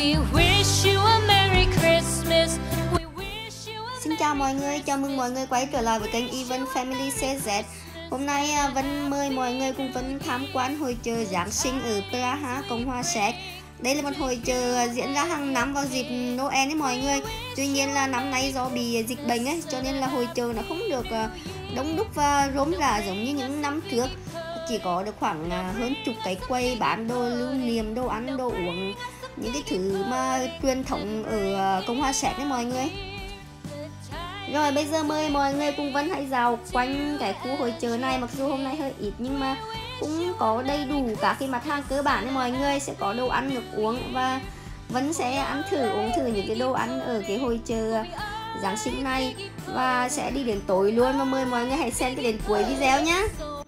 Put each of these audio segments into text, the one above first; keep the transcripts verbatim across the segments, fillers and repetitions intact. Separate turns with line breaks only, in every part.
Xin chào mọi người, chào mừng mọi người quay trở lại với kênh Event Family xê zét. Hôm nay Vân mời mọi người cùng Vân tham quan hội chợ Giáng sinh ở Praha, Cộng hòa Séc. Đây là một hội chợ diễn ra hàng năm vào dịp Noel ấy mọi người. Tuy nhiên là năm nay do bị dịch bệnh ấy, cho nên là hội chợ nó không được đông đúc và rôm rả giống như những năm trước. Chỉ có được khoảng hơn chục cái quầy bán đồ lưu niệm, đồ ăn, đồ uống, những cái thứ mà truyền thống ở Cộng hòa Séc đấy mọi người. Rồi bây giờ mời mọi người cùng Vân hãy dạo quanh cái khu hội chợ này. Mặc dù hôm nay hơi ít nhưng mà cũng có đầy đủ các cái mặt hàng cơ bản đấy mọi người. Sẽ có đồ ăn, nước uống và Vân sẽ ăn thử, uống thử những cái đồ ăn ở cái hội chợ Giáng sinh này. Và sẽ đi đến tối luôn, và mời mọi người hãy xem cái đến cuối video nhé.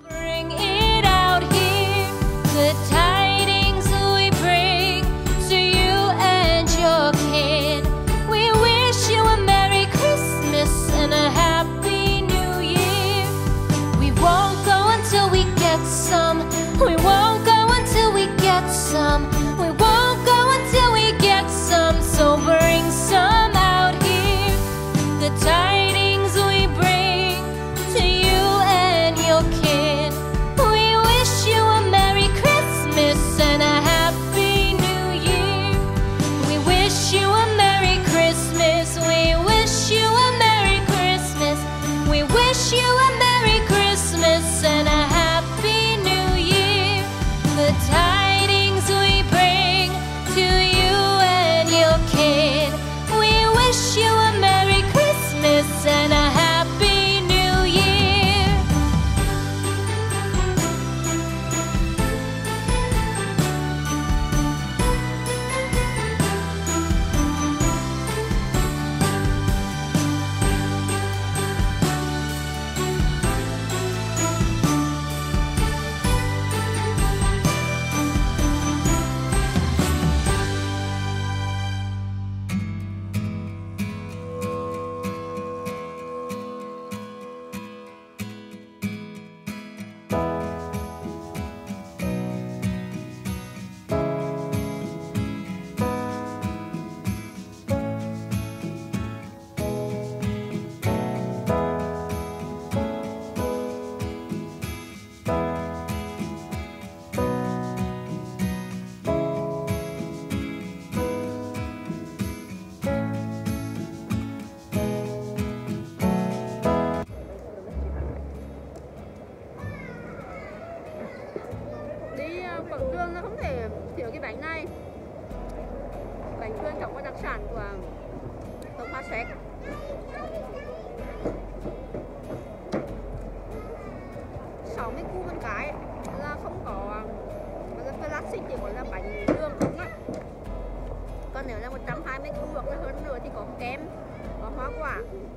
And a happy new year. We won't go until we get some. We won't go until we get some. We won't go until we get some. So bring some out here. The tidings we bring to you and your kin. We wish you a Merry Christmas and a Happy New Year. We wish you a Merry Christmas. We wish you a We wish you a Merry Christmas and a Happy New Year. The tidings we bring to you and your kid. We wish you a Merry Christmas and a Happy New Year.
Quảng Trường nó không thể thiếu cái bánh này. Bánh truyền thống và đặc sản của Cộng hòa Séc. sáu mươi cu một cái là không có, là classic chỉ có là bánh đường không á. Còn nếu là một trăm hai mươi cu hoặc là hơn nữa thì có kem, có hoa quả.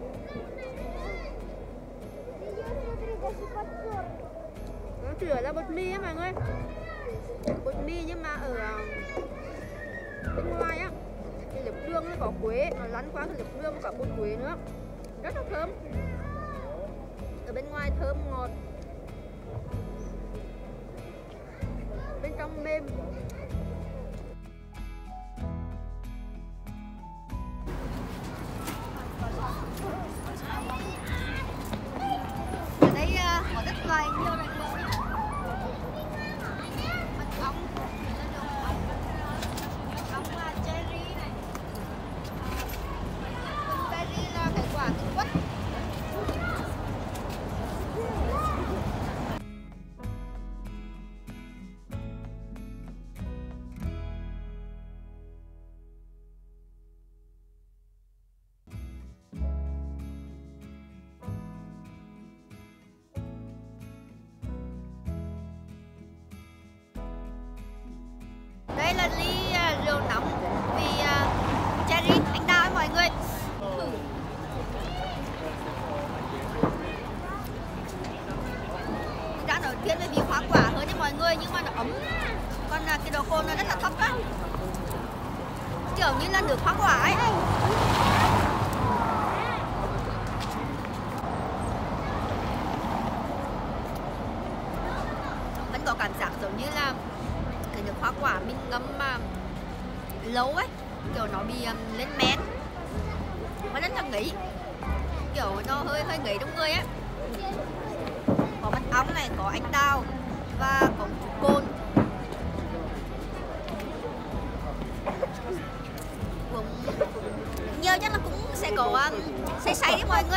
Nó chữa là bột mì á mọi người. Bột mì nhưng mà ở bên ngoài á thì lớp đường nó có quế, nó lăn qua cái lớp đường có bột quế nữa, rất là thơm. Ở bên ngoài thơm ngọt, bên trong mềm.
Ở đây có rất loài nhiều này. Đây là ly uh, rượu nóng vì uh, cherry anh đào ấy mọi người. Thử. Đã nổi tiếng với vị hoa quả hơn nha mọi người, nhưng mà nó ấm. Còn uh, cái độ cồn nó rất là thấp đó, kiểu như là nước hoa quả ấy. Vẫn có cảm giác giống như là cái nước hoa quả mình ngâm mà lâu ấy
kiểu nó bị um, lên men và rất là ngấy, kiểu nó hơi hơi ngấy trong người á. Có mật ong này, có anh đào và có một chút cồn. Cũng nhiều chắc là cũng sẽ có um, say say đấy mọi người.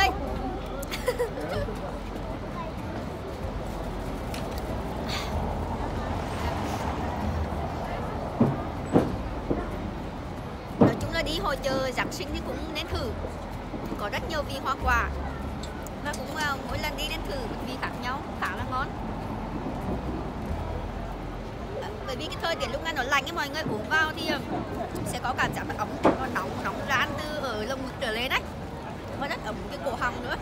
Nói chung là đi hội chợ Giáng sinh thì cũng nên thử, có rất nhiều vị hoa quả và cũng uh, mỗi lần đi nên thử một vị khác nhau, khá là ngon. Bởi vì cái thời điểm lúc này nó lạnh ấy, mọi người uống vào thì sẽ có cảm giác là ấm, nó nóng nóng rán từ ở lồng ngực trở lên đấy, và rất ấm cái cổ họng nữa.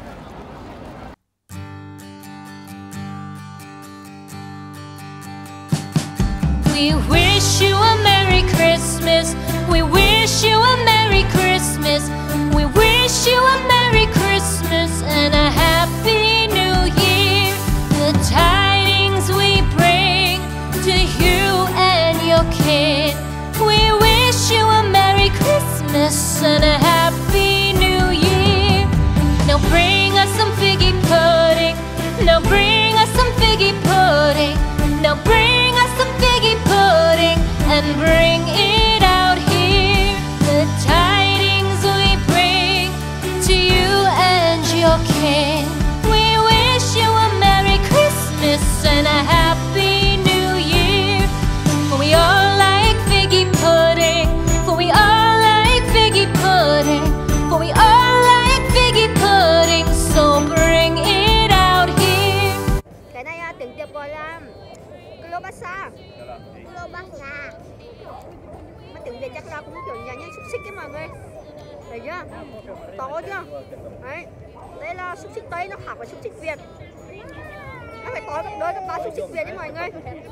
We wish you a Merry Christmas. We wish you a Merry Christmas. We wish you a Merry Christmas and a Happy New Year. The tidings we bring to you and your kid. We wish you a Merry Christmas and a Happy New Year. Now bring us some figgy pudding. Now bring us some figgy pudding. Now bring us some figgy pudding and bring it out here. The tidings we bring to you and your king. We wish you a Merry Christmas and a Happy New Year. For we all like figgy pudding. For we all like figgy pudding. For we all like figgy pudding. So bring it out here.
Cái này uh, tiếng Việt gọi là Klobasa.
Klobasa.
Mà tiếng Việt chắc là cũng kiểu nhà như xúc xích ấy mọi người. Thấy chưa? To chưa? Đấy. Đây là xúc xích Tây, nó khác với xúc xích Việt. Nó phải to gấp đôi gấp ba xúc xích Việt đấy mọi người.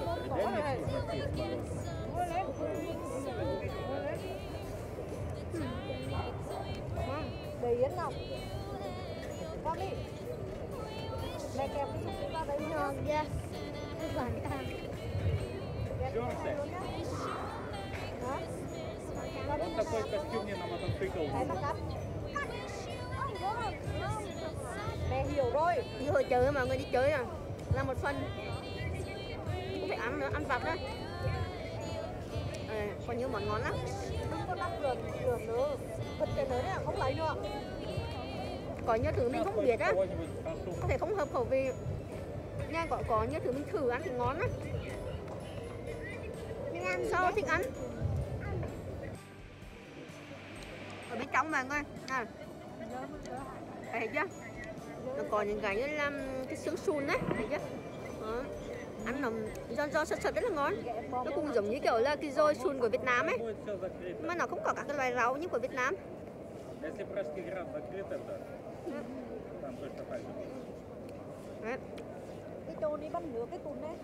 Để Yến nào. Con đi. Mẹ kẹp cái xúc xích vào đấy nhờ kia.
Такой костюм мне на мотоцикл.
Mẹ hiểu rồi.
Đi hội chợ mọi người đi chơi à, là một phần cũng phải ăn nữa, ăn vặt đó. À, còn nhiều món ngon lắm.
Không có đắp rượt, rượt nữa. Vật cái nữa này không lấy nữa.
Có nhiều thứ mình không biết á, có thể không hợp khẩu vị. Nha, có có nhiều thứ mình thử ăn thì ngon á. Sao thích ăn? Ở bên trong mọi người, à, thấy chưa? Nó có những cái như là cái xương sùn đấy, thấy chưa? Đó. Ăn nó giòn giòn sật sật rất là ngon. Nó cũng giống như kiểu là cái dồi sùn của Việt Nam ấy, mà nó không có các cái loài rau như của Việt Nam.
Если Пражский град закрыт, это там точно так же.
Đấy.
Cái chỗ đi bắn nước cái cùn đấy.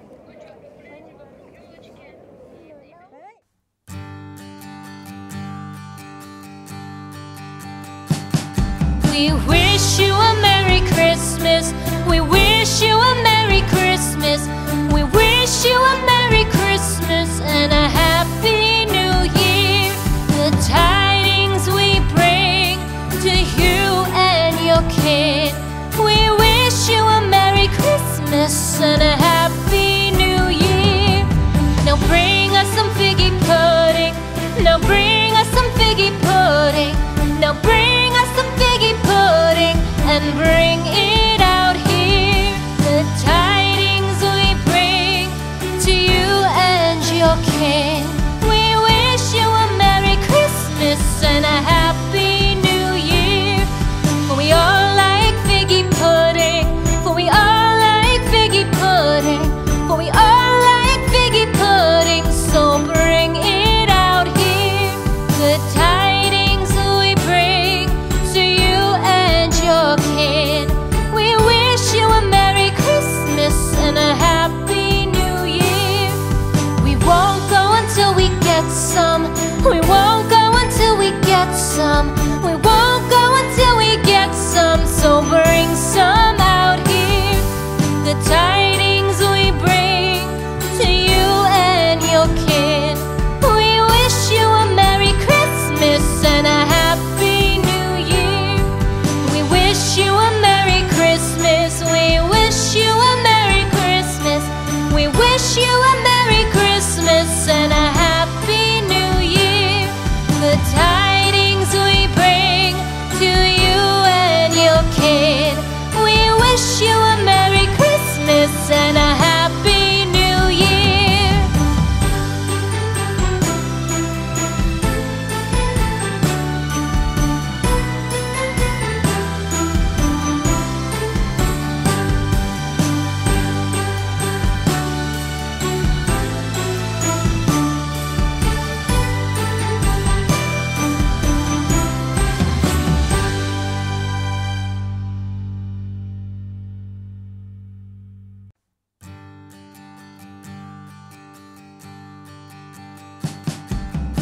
We wish you a Merry Christmas. We wish you a Merry Christmas. We wish you a Merry Christmas and a Happy New Year. The tidings we bring to you and your kid. We wish you a Merry Christmas and a Happy New Year. Now bring us some figgy pudding. Now bring us some figgy pudding. Now bring us some figgy pudding and bring it out here. The tidings we bring to you and your king. We wish you a Merry Christmas and a Happy New Year. For we all like figgy pudding. For we all like figgy pudding.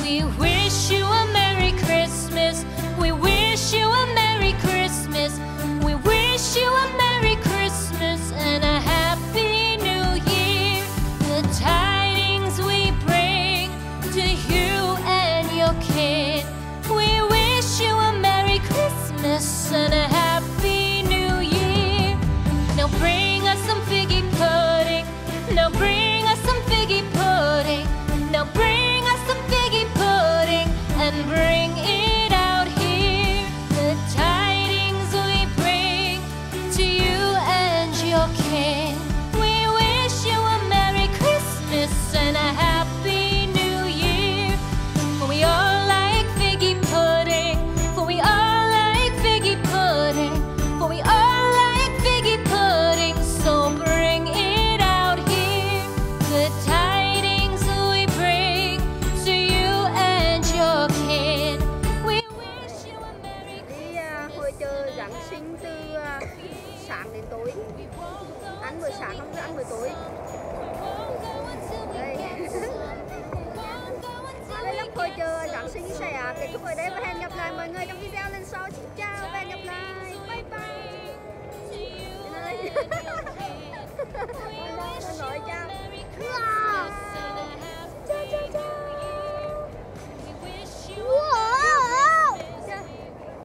We wish you a Merry Christmas. We wish you a Merry Christmas. We wish you a Merry Christmas and a Happy New Year. The tidings we bring to you and your kin. We wish you a Merry Christmas and a Happy New Year. Now bring us some figgy pudding. Now bring us some figgy pudding. Now bring us some figgy pudding and bring it out here. The tidings we bring to you and your kin. We wish you a Merry Christmas and a Happy New Year. For we all like figgy pudding. For we all like figgy pudding. For we all like figgy pudding. So bring it out here. The tidings we bring to you and your kin. We wish you a Merry
Đi à, hội chợ Giáng sinh từ à, sáng đến tối. Ăn buổi sáng không, ăn buổi tối. Đây. Và đây là hội chợ Giáng sinh sẽ kết thúc ở đây và hẹn gặp lại mọi người trong video lần sau. Xin chào.